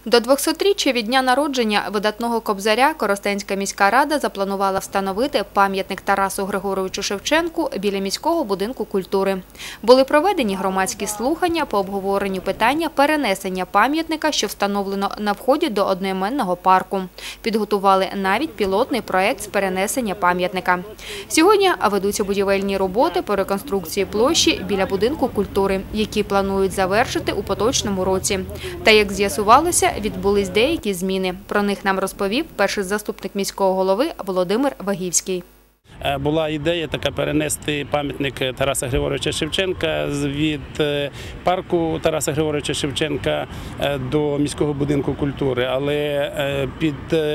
До 200-річчя від дня народження видатного кобзаря Коростенська міська рада запланувала встановити пам'ятник Тарасу Григоровичу Шевченку біля міського будинку культури. Були проведені громадські слухання по обговоренню питання перенесення пам'ятника, що встановлено на вході до одноіменного парку. Підготували навіть пілотний проєкт з перенесення пам'ятника. Сьогодні ведуться будівельні роботи по реконструкції площі біля будинку культури, які планують завершити у поточному році. Та, як з'ясувалося, відбулись деякі зміни. Про них нам розповів перший заступник міського голови Володимир Вагівський. Була ідея така перенести пам'ятник Тараса Григоровича Шевченка від парку Тараса Григоровича Шевченка до міського будинку культури. Але під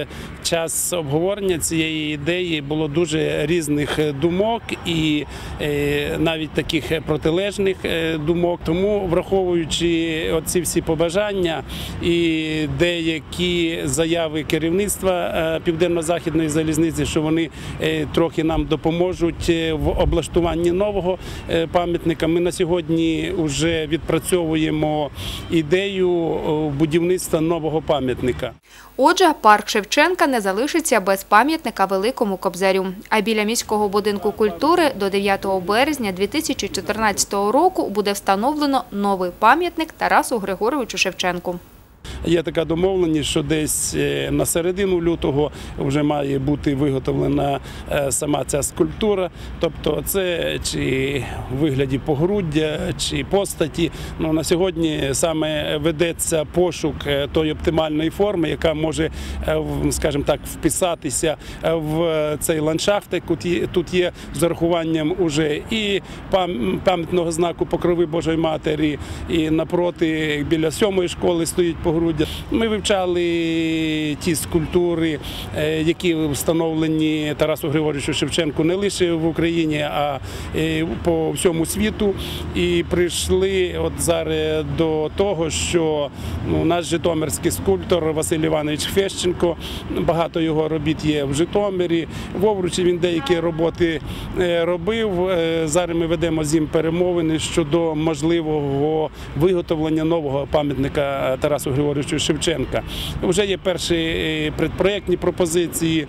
час обговорення цієї ідеї було дуже різних думок і навіть таких протилежних думок. Тому, враховуючи оці всі побажання і деякі заяви керівництва Південно-Західної залізниці, що вони трохи нам допоможуть в облаштуванні нового пам'ятника. Ми на сьогодні вже відпрацьовуємо ідею будівництва нового пам'ятника. Отже, парк Шевченка не залишиться без пам'ятника великому кобзарю. А біля міського будинку культури до 9 березня 2014 року буде встановлено новий пам'ятник Тарасу Григоровичу Шевченку. Є така домовленість, що десь на середину лютого вже має бути виготовлена сама ця скульптура. Тобто це чи в вигляді погруддя, чи постаті. На сьогодні саме ведеться пошук тої оптимальної форми, яка може, скажімо так, вписатися в цей ландшафт, який тут є, з урахуванням уже і пам'ятного знаку Покрови Божої Матері, і напроти біля 7-ї школи стоїть погруддя. Ми вивчали ті скульптури, які встановлені Тарасу Григоровичу Шевченку не лише в Україні, а по всьому світу. І прийшли от зараз до того, що наш житомирський скульптор Василь Іванович Фещенко, багато його робіт є в Житомирі, в Овручі він деякі роботи робив. Зараз ми ведемо з ним перемовини щодо можливого виготовлення нового пам'ятника Тарасу Григоровичу Шевченка. Вже є перші предпроєктні пропозиції,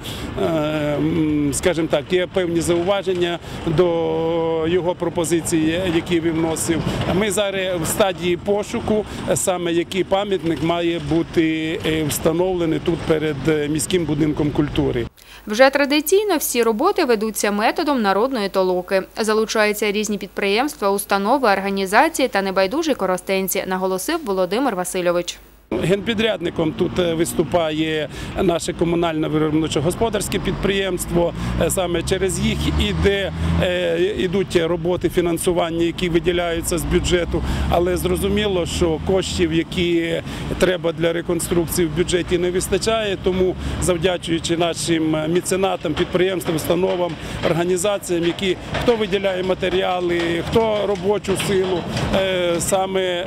скажімо так, є певні зауваження до його пропозицій, які він вносив. Ми зараз в стадії пошуку, саме який пам'ятник має бути встановлений тут перед міським будинком культури. Вже традиційно всі роботи ведуться методом народної толоки. Залучаються різні підприємства, установи, організації та небайдужі коростенці, наголосив Володимир Васильович. Генпідрядником тут виступає наше комунальне виробничо-господарське підприємство. Саме через їх йдуть роботи фінансування, які виділяються з бюджету. Але зрозуміло, що коштів, які треба для реконструкції в бюджеті, не вистачає. Тому, завдячуючи нашим меценатам, підприємствам, установам, організаціям, які хто виділяє матеріали, хто робочу силу, саме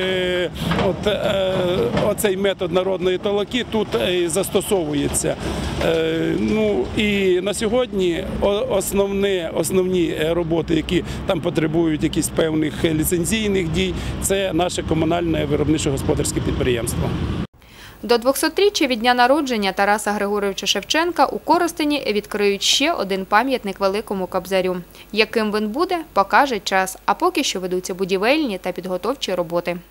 оцей метод народної толоки тут застосовується. І на сьогодні основні роботи, які там потребують якихось певних ліцензійних дій, це наше комунальне виробничо-господарське підприємство. До 200-річчя від дня народження Тараса Григоровича Шевченка у Коростені відкриють ще один пам'ятник великому кобзарю. Яким він буде, покаже час, а поки що ведуться будівельні та підготовчі роботи.